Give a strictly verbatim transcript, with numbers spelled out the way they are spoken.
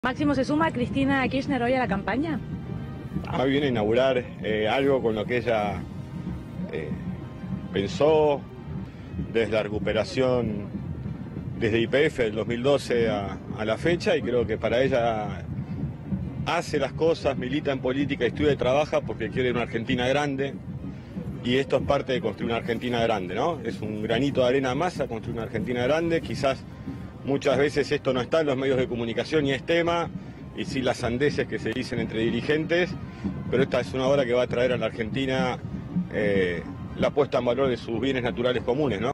Máximo, ¿se suma Cristina Kirchner hoy a la campaña? Ah, viene a inaugurar eh, algo con lo que ella eh, pensó desde la recuperación, desde Y P F del dos mil doce a, a la fecha, y creo que para ella hace las cosas, milita en política, estudia y trabaja porque quiere una Argentina grande, y esto es parte de construir una Argentina grande, ¿no? Es un granito de arena más a construir una Argentina grande. Quizás muchas veces esto no está en los medios de comunicación y es tema, y sí las sandeces que se dicen entre dirigentes, pero esta es una obra que va a traer a la Argentina eh, la puesta en valor de sus bienes naturales comunes, ¿no?